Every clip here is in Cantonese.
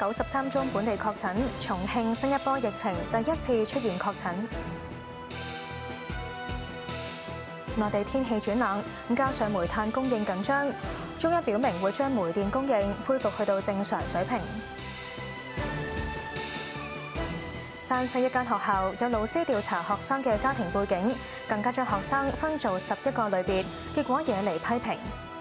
93宗本地確診，重慶新一波疫情第一次出現確診。內地天氣轉冷，加上煤炭供應緊張，中央表明會將煤電供應恢復去到正常水平。山西一間學校有老師調查學生嘅家庭背景，更加將學生分做11個類別，結果惹嚟批評。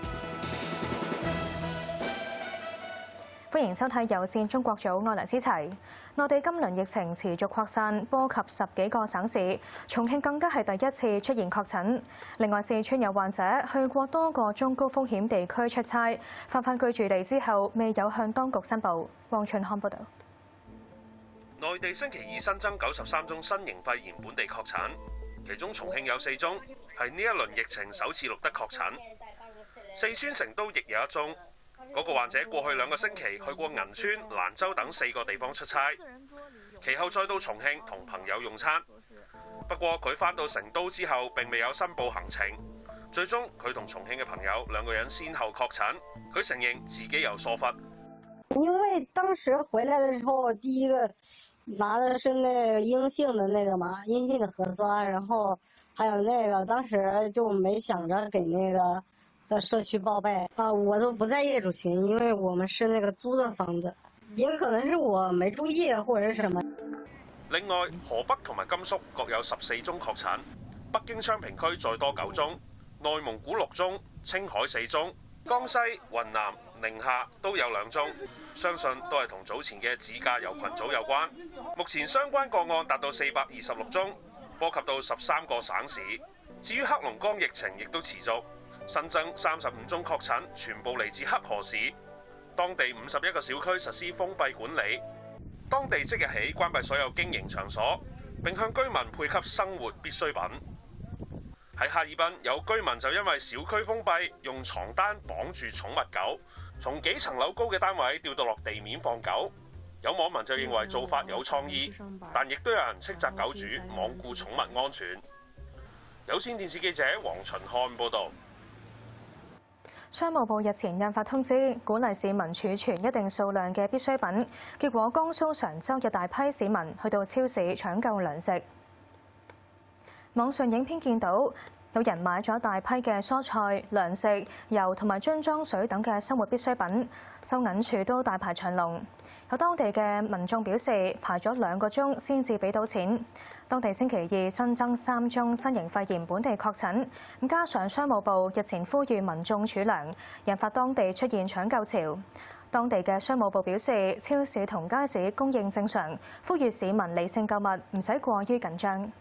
歡迎收睇有線中國組，我梁思齊。內地今輪疫情持續擴散，波及10幾個省市，重慶更加係第一次出現確診。另外，四川有患者去過多個中高風險地區出差，返居住地之後未有向當局申報。汪俊康報導。 內地星期二新增93宗新型肺炎本地確診，其中重慶有4宗，係呢一輪疫情首次錄得確診。四川成都亦有1宗。嗰個患者過去2個星期去過銀川、蘭州等4個地方出差，其後再到重慶同朋友用餐。不過佢返到成都之後並未有申報行程，最終佢同重慶嘅朋友2個人先後確診。佢承認自己有疏忽， 因為當時回來的時候，第一個拿的是那個陰性的那個嘛，陰性的核酸，然後還有那個當時就沒想着給那個社區報備啊，我都不在業主群，因為我們是那個租的房子，也可能是我沒注意或者是什麼。 另外，河北同埋甘肅各有14宗確診，北京昌平區再多9宗，內蒙古6宗，青海4宗，江西、雲南、寧夏都有2宗，相信都係同早前嘅自駕遊群組有關。目前相關個案達到426宗，波及到13個省市。至於黑龍江疫情亦都持續。新增35宗確診，全部嚟自黑河市。當地51個小區實施封閉管理。當地即日起關閉所有經營場所，並向居民配給生活必需品。喺哈爾濱，有居民就因為小區封閉，用床單綁住寵物狗，從幾層樓高嘅單位吊到落地面放狗。有網民就認為做法有創意，但亦都有人斥責狗主罔顧寵物安全。有線電視記者黃秦漢報導。 商務部日前印發通知，鼓勵市民儲存一定數量嘅必需品，結果江蘇常州有大批市民去到超市搶購糧食。網上影片見到有人買咗大批嘅蔬菜、糧食、油同埋樽裝水等嘅生活必需品，收銀處都大排長龍。有當地嘅民眾表示，排咗2個鐘先至俾到錢。當地星期二新增3宗新型肺炎本地確診，加上商務部日前呼籲民眾儲糧，引發當地出現搶購潮。當地嘅商務部表示，超市同街市供應正常，呼籲市民理性購物，唔使過於緊張。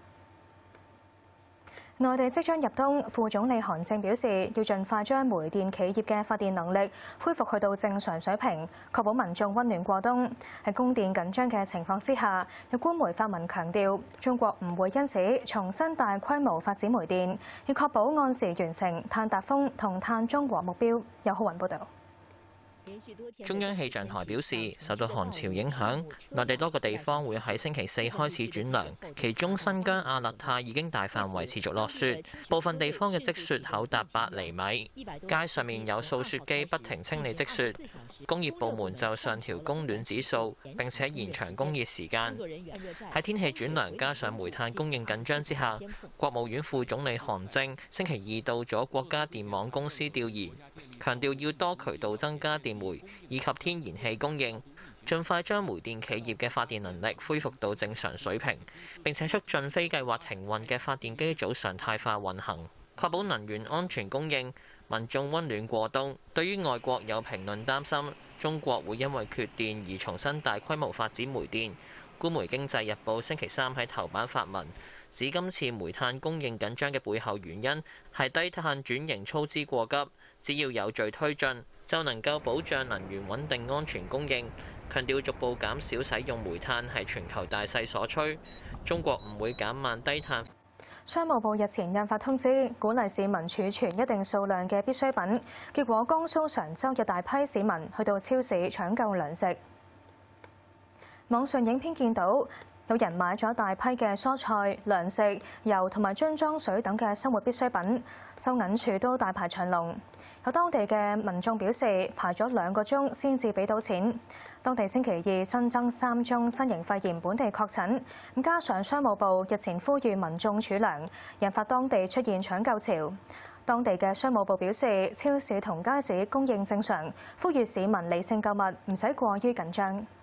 內地即將入冬，副總理韓正表示，要盡快將煤電企業嘅發電能力恢復去到正常水平，確保民眾溫暖過冬。喺供電緊張嘅情況之下，有官媒發文強調，中國唔會因此重新大規模發展煤電，要確保按時完成碳達峰同碳中和目標。有浩雲報導。 中央氣象台表示，受到寒潮影響，內地多個地方會喺星期4開始轉涼，其中新疆阿勒泰已經大範圍持續落雪，部分地方嘅積雪厚達8厘米，街上面有掃雪機不停清理積雪。工業部門就上調供暖指數，並且延長供熱時間。喺天氣轉涼加上煤炭供應緊張之下，國務院副總理韓正星期二到咗國家電網公司調研，強調要多渠道增加電煤以及天然氣供應，盡快將煤電企業嘅發電能力恢復到正常水平，並且促進非計劃停運嘅發電機組常態化運行，確保能源安全供應，民眾溫暖過冬。對於外國有評論擔心中國會因為缺電而重新大規模發展煤電，官媒《經濟日報》星期3喺頭版發文，指今次煤炭供應緊張嘅背後原因係低碳轉型操之過急，只要有序推進，就能夠保障能源穩定安全供應，強調逐步減少使用煤炭係全球大勢所趨，中國唔會減慢低碳。 商務部日前印發通知，鼓勵市民儲存一定數量嘅必需品，結果江蘇常州有大批市民去到超市搶購糧食。網上影片見到有人買咗大批嘅蔬菜、糧食、油同埋樽裝水等嘅生活必需品，收銀處都大排長龍。有當地嘅民眾表示，排咗2個鐘先至俾到錢。當地星期二新增3宗新型肺炎本地確診，加上商務部日前呼籲民眾儲糧，引發當地出現搶購潮。當地嘅商務部表示，超市同街市供應正常，呼籲市民理性購物，唔使過於緊張。